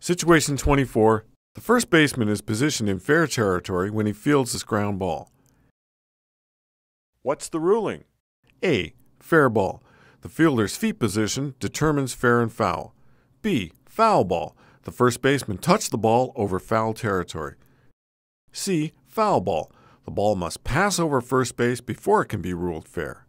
Situation 24. The first baseman is positioned in fair territory when he fields this ground ball. What's the ruling? A. Fair ball. The fielder's feet position determines fair and foul. B. Foul ball. The first baseman touched the ball over foul territory. C. Foul ball. The ball must pass over first base before it can be ruled fair.